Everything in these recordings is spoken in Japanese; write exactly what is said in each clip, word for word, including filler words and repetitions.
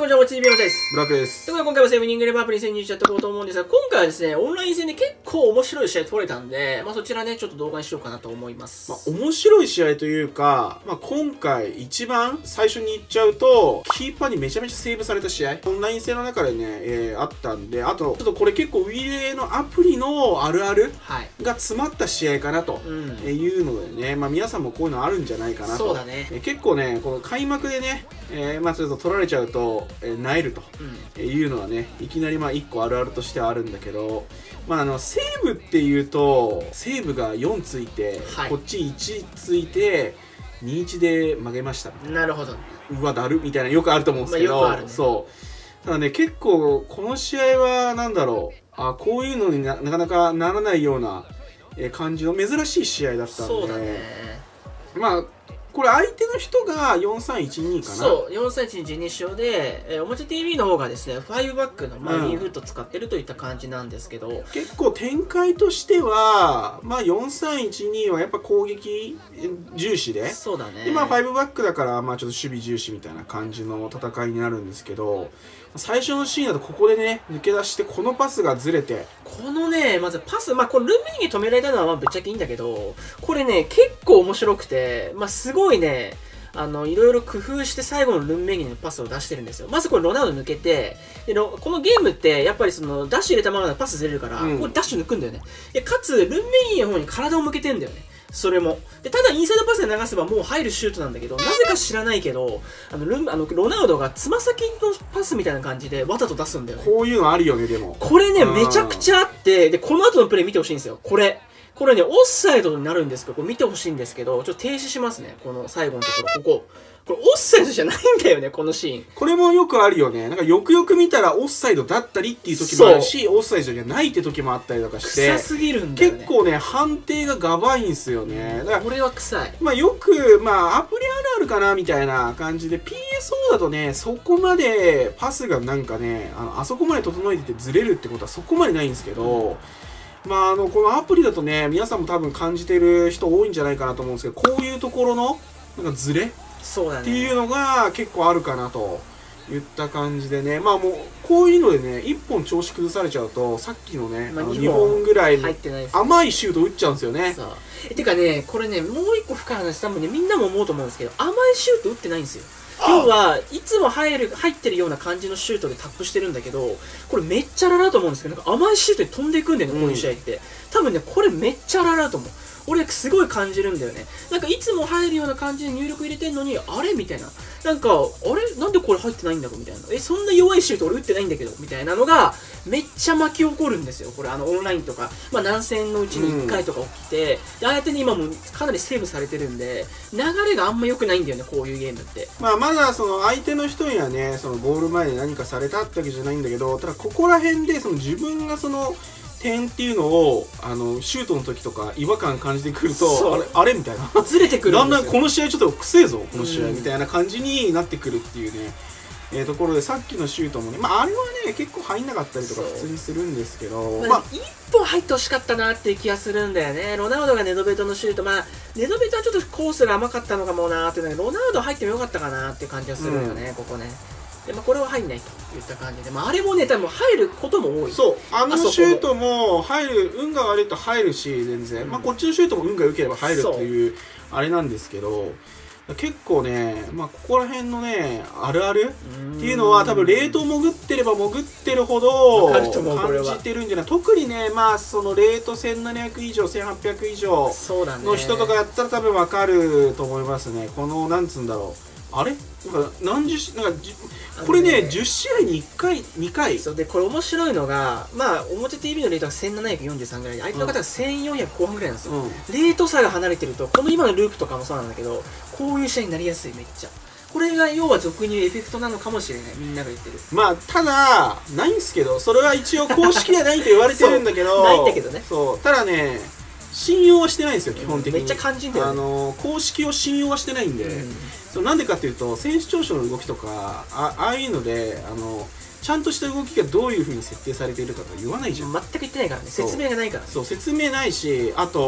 にちは、チービーのです。 ブラックです。 ということで、今回はセブンイニングレバープにせんにじゅうやっていこうと思うんですが、今回はですね、オンライン戦で結構面白い試合取れたんで、まあそちらね、ちょっと動画にしようかなと思います。 まあ、面白い試合というか、まあ、今回一番最初に言っちゃうと、キーパーにめちゃめちゃセーブされた試合、オンライン戦の中でね、えー、あったんで、あと、ちょっとこれ結構ウィレーのアプリのあるあるが詰まった試合かなというのでね、まあ皆さんもこういうのあるんじゃないかなと。 そうだね。 えー、結構ね、この開幕でね、えー、まあちょっと取られちゃうと、えー、萎えるというのはね、いきなりまあいっこあるあるとしてはあるんだけど、まああの、セーブっていうと、セーブがよんついて、はい、こっちいちついて、にいちで負けました。 なるほど。 うわ、だるみたいなよくあると思うんですけど、まあね、そう。ただね、結構、この試合は、なんだろう、あこういうのに な, なかなかならないような感じの珍しい試合だったんで、 そうだね。 まあ、これ相手の人がよんさんいちにかな。 そう、よんさんいちにじに勝で、えー、表 ティーブイ の方がですね、ファイブバックのマリーフット使ってるといった感じなんですけど、うん、 結構展開としては、まあよんさんいちにはやっぱ攻撃重視で、 そうだね。 で、まあファイブバックだから、まあちょっと守備重視みたいな感じの戦いになるんですけど、最初のシーンだとここでね、抜け出して、このパスがずれて。 このね、まずパス、まあこれルンメイに止められたのはまあぶっちゃけいいんだけど、これね、結構面白くて、まあすごいね、あの、いろいろ工夫して最後のルンメイにパスを出してるんですよ。まずこれロナウド抜けて、でこのゲームって、やっぱりその、ダッシュ入れたままだとパスずれるから、うん、これダッシュ抜くんだよね。で、かつ、ルンメイの方に体を向けてんだよね。それも。で、ただインサイドパスで流せばもう入るシュートなんだけど、なぜか知らないけど、あの、ルン、あの、ロナウドがつま先のパスみたいな感じでわざと出すんだよね。 こういうのあるよね、でも。 これね、めちゃくちゃあって、で、この後のプレイ見てほしいんですよ。これ。これね、オフサイドになるんですけど、これ見てほしいんですけど、ちょっと停止しますね。この最後のところ、ここ。これオフサイドじゃないんだよね、このシーン。 これもよくあるよね。なんかよくよく見たらオフサイドだったりっていう時もあるし、オフサイドじゃないって時もあったりとかして。 臭すぎるんだよね。 結構ね、判定がガバいんすよね。だからこれは臭い。 まあよく、まあアプリあるあるかなみたいな感じで、ピーエスオー だとね、そこまでパスがなんかね、あの、あそこまで整えててずれるってことはそこまでないんですけど、うんまあ、あの、このアプリだとね、皆さんも多分感じてる人多いんじゃないかなと思うんですけど、こういうところの、なんかズレそうだね。 っていうのが結構あるかなといった感じでね、まあもう、こういうのでね、いっぽん調子崩されちゃうと、さっきのね、まあ、にほんぐらい甘いシュート打っちゃうんですよね。 そうえてかね、これね、もう一個深い話、多分ね、みんなも思うと思うんですけど、甘いシュート打ってないんですよ。要はいつも入る入ってるような感じのシュートでタップしてるんだけど、これめっちゃララと思うんですけど、なんか甘いシュートで飛んでいくんだよね、こういう試合って。多分ね、これめっちゃララと思う。俺すごい感じるんだよね。なんかいつも入るような感じで入力入れてんのに、あれみたいな。なんか、あれなんでこれ入ってないんだろうみたいな。え、そんな弱いシュート俺打ってないんだけどみたいなのが、めっちゃ巻き起こるんですよ。これあのオンラインとか、まあ何戦のうちにいっかいとか起きて、うん、ああやってね、今もかなりセーブされてるんで、流れがあんま良くないんだよね、こういうゲームって。 まあまだその相手の人にはね、そのゴール前で何かされたってわけじゃないんだけど、ただここら辺でその自分がその、点っていうのをあのシュートの時とか違和感感じてくるとあれあれみたいなずれてくるんですよ。だんだんこの試合ちょっとくせえぞこの試合みたいな感じになってくるっていうね、えー、ところでさっきのシュートもね、まあ、あれはね結構入んなかったりとか普通にするんですけど、 まあ、いっぽん入ってほしかったなっていう気がするんだよね。ロナウドがネドベトのシュート、まあネドベトはちょっとコースが甘かったのかもなーっていうので、ロナウド入ってもよかったかなっていう感じがするよね、うん、ここね。でまあ、これは入んないといった感じで、まあ、あれもね、多分入ることも多い。 そう、あのシュートも入る、運が悪いと入るし、全然、うん、まあこっちのシュートも運が良ければ入るっていう、あれなんですけど、結構ね、まあここら辺のね、あるあるっていうのは、多分レート潜ってれば潜ってるほど感じてるんじゃない。特にね、まあそのレートせんななひゃくいじょう、せんはっぴゃくいじょうの人とかやったら多分わかると思いますね。この、なんつうんだろう。あれなんか何十なんかこれね、じゅっしあいにいっかい、にかい。 そうで、これ面白いのが、まあ、表 ティーブイ のレートがせんななひゃくよんじゅうさんぐらいで、相手の方がせんよんひゃくこう半ぐらいなんですよ。うん、レート差が離れてると、この今のループとかもそうなんだけど、こういう試合になりやすい、めっちゃ。これが要は俗に言うエフェクトなのかもしれない、みんなが言ってる。 まあ、ただ、ないんすけど、それは一応公式ではないと言われてるんだけど、 ないんだけどね。 そう、ただね、信用はしてないんですよ、基本的に。 めっちゃ肝心だよね。 あの、公式を信用はしてないんで、うん、そうなんでかっていうと、選手長所の動きとか、あああいうので、あの、ちゃんとした動きがどういう風に設定されているかとか言わないじゃん。 全く言ってないからね。説明がないから、ね。 そう、説明ないし、あと、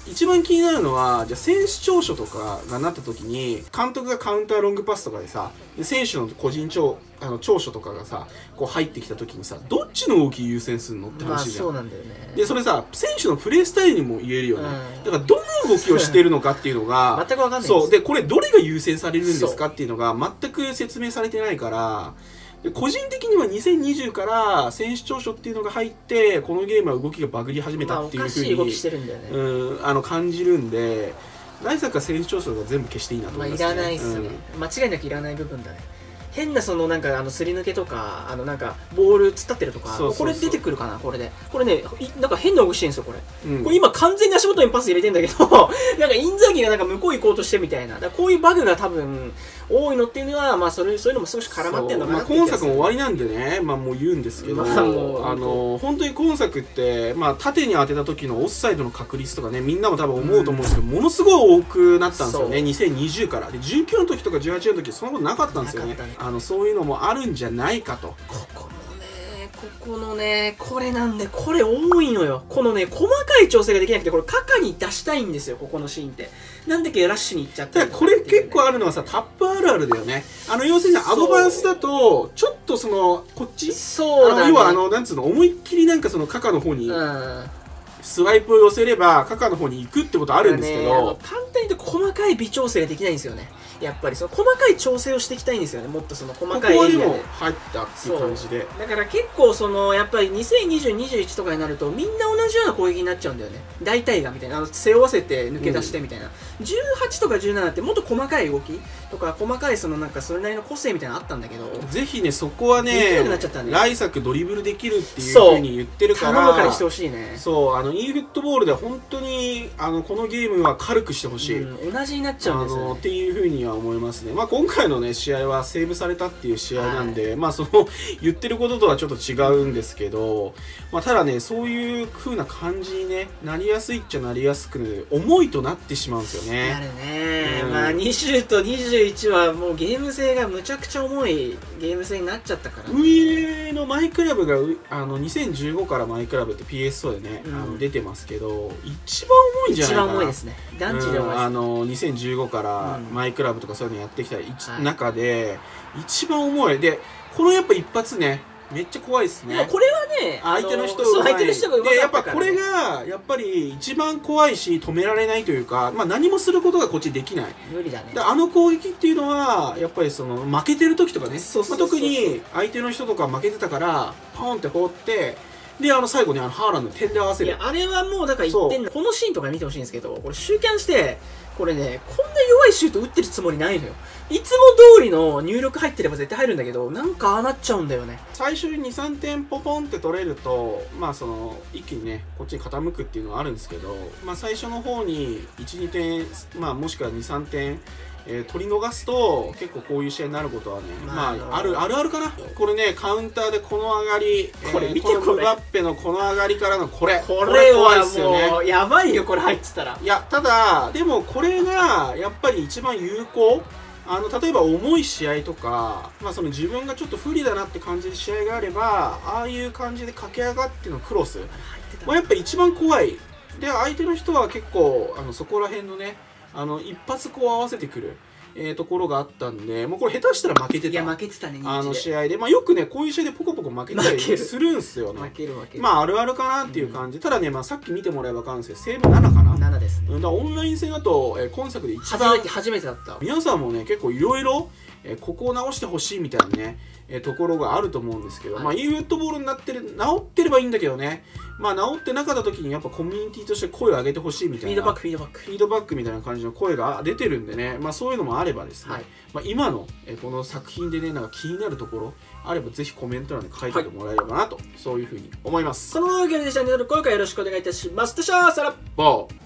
一番気になるのは、じゃあ選手長所とかがなった時に、監督がカウンターロングパスとかでさ、で選手の個人長あの長所とかがさ、こう入ってきた時にさ、どっちの動き優先するのってまあ話じゃん。 そうなんだよね。 でそれさ、選手のプレースタイルにも言えるよね。 うん、 だからどの動きをしてるのかっていうのが全く分かんないんです。 そうで、これどれが優先されるんですかっていうのが全く説明されてないから、で個人的にはにせんにじゅうから選手長所っていうのが入って、このゲームは動きがバグり始めたっていうふうに、 まあ、おかしい動きしてるんだよね。 うん、あの感じるんで、ライザックは選手長所が全部消していいなと思いますね。 まあいらないっすね、うん、間違いなくいらない部分だね。変なそのなんかあのすり抜けとか、あのなんかボール突っ立ってるとか、そうそうそう、これ出てくるかな、これで。これね、なんか変な動きしてるんですよ、これ。うん、これ今完全に足元にパス入れてんだけど、なんかインザーギがなんか向こう行こうとしてみたいな。だこういうバグが多分多いのっていうのは、まあそれ、そういうのも少し絡まってんのかなって気がする。 まあ今作も終わりなんでね、まあもう言うんですけど、まあもうあの、本当に今作って、まあ縦に当てた時のオフサイドの確率とかね、みんなも多分思うと思うんですけど、うん、ものすごい多くなったんですよね、にせんにじゅうから。で、じゅうきゅうの時とかじゅうはちの時、そんなことなかったんですよね。ねあの、そういうのもあるんじゃないかと。 ここのね、ここのね、これなんで、これ多いのよ。このね、細かい調整ができなくて、これ、カカに出したいんですよ、ここのシーンって。なんだっけ、ラッシュに行っちゃったりとか、ね。 これ結構あるのはさ、タップあるあるだよね。あの、要するにアドバンスだと、ちょっとその、こっちそうだね。 要は、あの、なんつうの、思いっきりなんかその、カカの方に、うん、スワイプを寄せれば、カカの方に行くってことあるんですけど、ね、 簡単に言うと細かい微調整ができないんですよね。やっぱりその細かい調整をしていきたいんですよね。もっとその細かいエリアで。 ここはでも入ったっていう感じで。 だから結構そのやっぱりにせんにじゅう、にじゅういちとかになるとみんな同じような攻撃になっちゃうんだよね。大体がみたいな、あの背負わせて抜け出してみたいな、うん、じゅうはちとかじゅうななってもっと細かい動きとか細かいそのなんかそれなりの個性みたいなのあったんだけど、 ぜひねそこはね、 ねライサクドリブルできるっていうふうに言ってるから、 頼むからしてほしいね。 そう、あの e フットボールで本当にあのこのゲームは軽くしてほしい、 うん、同じになっちゃうんですよ、ね、 あのっていうふうには思いますね。まあ今回のね試合はセーブされたっていう試合なんで、はい、まあその言ってることとはちょっと違うんですけど、まあただねそういう風な感じにねなりやすいっちゃなりやすく重いとなってしまうんですよね。 なるね、うん、まあにじゅうとにじゅういちはもうゲーム性がむちゃくちゃ重いゲーム性になっちゃったから、ね、 運営のマイクラブがあのにせんじゅうごからマイクラブって ピーエス でね、うん、あの出てますけど一番重いんじゃないかな。 一番重いですね。団地で重いです、ね、 うん、あのにせんじゅうごからマイクラブとかそういうのやってきた中で、はい、一番重いでこのやっぱ一発ねめっちゃ怖いですね。 これはね相手の人が相手の人がうまかったから、ね、 でやっぱこれがやっぱり一番怖いし止められないというか、まあ、何もすることがこっちできない。 無理だね。 であの攻撃っていうのはやっぱりその負けてる時とかね、特に相手の人とか負けてたからポンって放ってであの最後にあのハーランド点で合わせる。 いやあれはもうだから言ってんの。このシーンとか見てほしいんですけど、これ集キャンしてこれねこんな弱いシュート打ってるつもりないのよ。いつも通りの入力入ってれば絶対入るんだけど、なんかああなっちゃうんだよね。最初ににさんてんポポンって取れるとまあその一気にねこっちに傾くっていうのはあるんですけど、まあ最初の方にいち、にてん、まあもしくはに、さんてんえー、取り逃すと結構こういう試合になることはね、まあ、まあ、あるあるあるかな。これねカウンターでこの上がり、これ見て、 えー、このムバッペのこの上がりからのこれこれはもうやばいよこれ入ってたら。 いやただでもこれがやっぱり一番有効。あの例えば重い試合とか、まあ、その自分がちょっと不利だなって感じる試合があればああいう感じで駆け上がってのクロス、まあ、やっぱ一番怖い。で相手の人は結構あのそこら辺のねあの一発こう合わせてくる、えー、ところがあったんで、もうこれ下手したら負けてた。 いや負けてたねあの試合で、まあ、よくねこういう試合でポコポコ負けたりするんすよね。 負ける負ける。 まああるあるかなっていう感じ、うん、ただね、まあ、さっき見てもらえば分かるんですけどセーブななかな。 ななですね。 だからオンライン戦だと、えー、今作で一番初めて初めてだった。 皆さんもね結構いろいろここを直してほしいみたいなね、えー、ところがあると思うんですけど、はい、まあ e フットボールになってる直ってればいいんだけどね、まあ直ってなかった時にやっぱコミュニティとして声を上げてほしいみたいなフィードバックフィードバックフィードバックみたいな感じの声が出てるんでね、まあそういうのもあればですね、はい、まあ今の、えー、この作品でねなんか気になるところあればぜひコメント欄で書いておいてもらえればなと、はい、そういうふうに思います。 この動画でチャンネル登録、高評価よろしくお願いいたします。でしょー、さらっぼー。